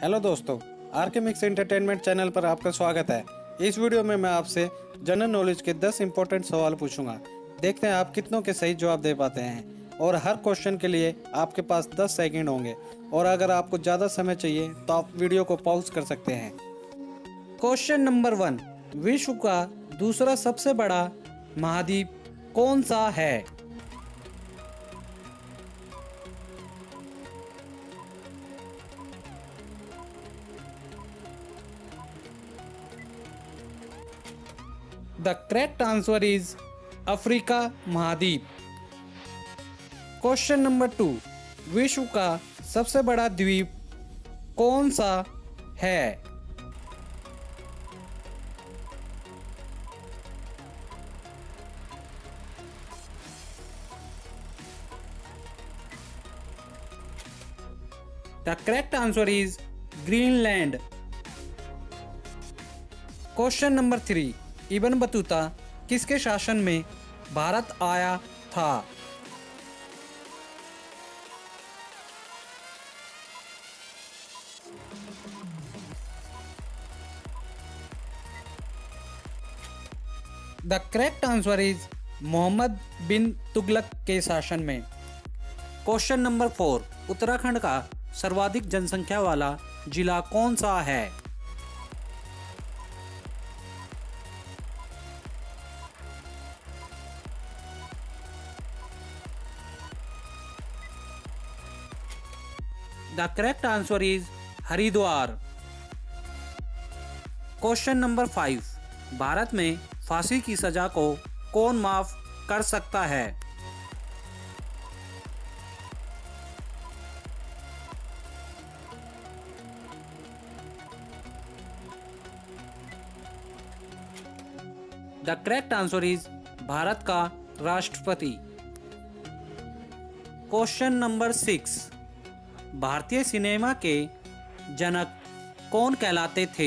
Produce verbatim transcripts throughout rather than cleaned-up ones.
Hello दोस्तों, are के mix entertainment channel पर आपका स्वागत है। इस वीडियो में मैं आपसे जनरल नॉलेज के दस इंपॉर्टेंट सवाल पूछूंगा। देखते हैं आप कितनों के सही जवाब दे पाते हैं। और हर क्वेश्चन के लिए आपके पास दस सेकंड होंगे और अगर आपको ज़्यादा समय चाहिए तो आप वीडियो को पॉज कर सकते हैं। क्वेश्चन नंबर वन, विश्व का दूसरा सबसे बड़ा महाद्वीप कौन सा है? The correct answer is Africa महाद्वीप। क्वेश्चन नंबर टू, विश्व का सबसे बड़ा द्वीप कौन सा है? The correct answer is Greenland. Question number three, Ibn Battuta किसके शासन में भारत आया था? The correct answer is Muhammad bin Tughlaq के शासन में। क्वेश्चन नंबर फोर, उत्तराखंड का सर्वाधिक जनसंख्या वाला जिला कौन सा है? The correct answer is Haridwar. Question number five, Bharat में फांसी की सजा को कौन माफ कर सकता है? The correct answer is Bharat का राष्ट्रपति। क्वेश्चन नंबर सिक्स, भारतीय सिनेमा के जनक कौन कहलाते थे?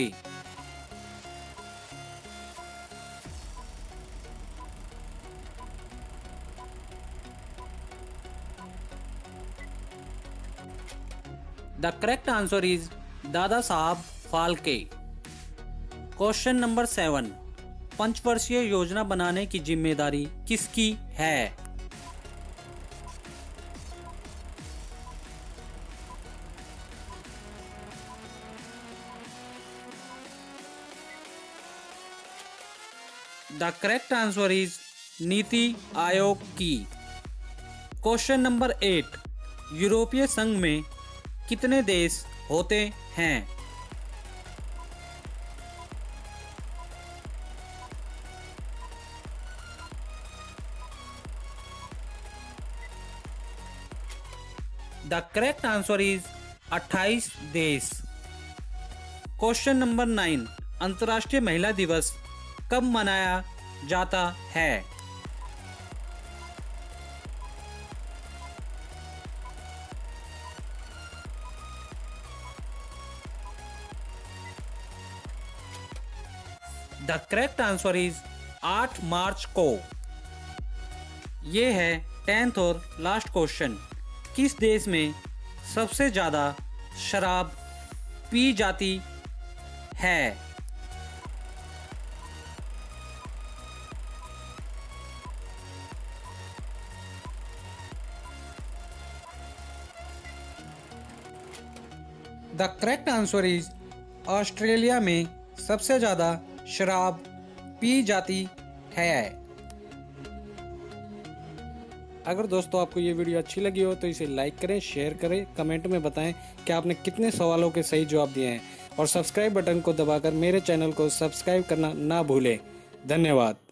The correct answer is Dada Saheb Phalke. Question number seven, पंचवर्षीय योजना बनाने की जिम्मेदारी किसकी है? The correct answer is NITI Aayog की। क्वेश्चन नंबर एट, यूरोपीय संघ में कितने देश होते हैं? द करेक्ट आंसर इज अट्ठाईस देश। क्वेश्चन नंबर नाइन, अंतर्राष्ट्रीय महिला दिवस कब मनाया जाता है? द करेक्ट आंसर इज आठ मार्च को। ये है टेंथ और लास्ट क्वेश्चन, किस देश में सबसे ज्यादा शराब पी जाती है? The correct answer is Australia में सबसे ज़्यादा शराब पी जाती है। अगर दोस्तों आपको ये वीडियो अच्छी लगी हो तो इसे लाइक करें, शेयर करें, कमेंट में बताएं कि आपने कितने सवालों के सही जवाब दिए हैं और सब्सक्राइब बटन को दबाकर मेरे चैनल को सब्सक्राइब करना ना भूलें। धन्यवाद।